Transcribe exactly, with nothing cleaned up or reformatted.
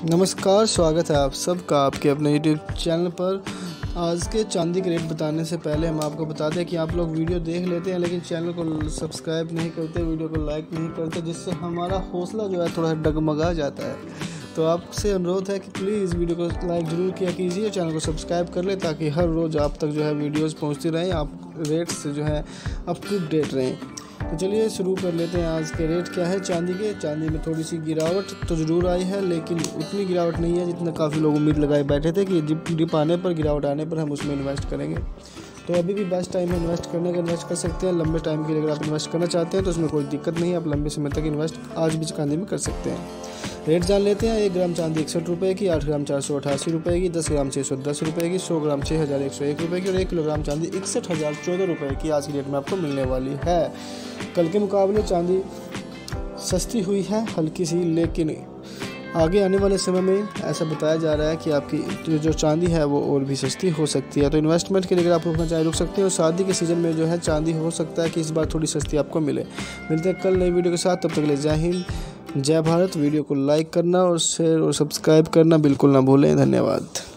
नमस्कार, स्वागत है आप सबका आपके अपने यूट्यूब चैनल पर। आज के चांदी के रेट बताने से पहले हम आपको बता दें कि आप लोग वीडियो देख लेते हैं लेकिन चैनल को सब्सक्राइब नहीं करते, वीडियो को लाइक नहीं करते, जिससे हमारा हौसला जो है थोड़ा डगमगा जाता है। तो आपसे अनुरोध है कि प्लीज़ वीडियो को लाइक ज़रूर किया कीजिए, चैनल को सब्सक्राइब कर ले ताकि हर रोज़ आप तक जो है वीडियोज़ पहुँचती रहें, आप रेट से जो है अप टू डेट रहें। तो चलिए शुरू कर लेते हैं। आज के रेट क्या है चांदी के। चांदी में थोड़ी सी गिरावट तो ज़रूर आई है, लेकिन उतनी गिरावट नहीं है जितना काफ़ी लोग उम्मीद लगाए बैठे थे कि डिप डिप आने पर, गिरावट आने पर हम उसमें इन्वेस्ट करेंगे। तो अभी भी बेस्ट टाइम है इन्वेस्ट करने का, इन्वेस्ट कर सकते हैं। लंबे टाइम के लिए अगर आप इन्वेस्ट करना चाहते हैं तो उसमें कोई दिक्कत नहीं है, आप लंबे समय तक इन्वेस्ट आज भी चांदी में कर सकते हैं। रेट जान लेते हैं। एक ग्राम चांदी इकसठ रुपये की, आठ ग्राम चार सौ अठासी रुपये की, दस ग्राम छः सौ दस रुपये की, सौ ग्राम छः हज़ार एक सौ एक रुपये की और एक किलोग्राम चांदी इकसठ हज़ार चौदह रुपये की आज की डेट में आपको मिलने वाली है। कल के मुकाबले चांदी सस्ती हुई है हल्की सी, लेकिन आगे आने वाले समय में ऐसा बताया जा रहा है कि आपकी जो चांदी है वो और भी सस्ती हो सकती है। तो इन्वेस्टमेंट के लिए अगर आप रुकना चाहें रुक सकते हैं, और शादी के सीज़न में जो है चांदी हो सकता है कि इस बार थोड़ी सस्ती आपको मिले। मिलते हैं कल नई वीडियो के साथ, तब तक के लिए जय हिंद, जय भारत। वीडियो को लाइक करना और शेयर और सब्सक्राइब करना बिल्कुल ना भूलें। धन्यवाद।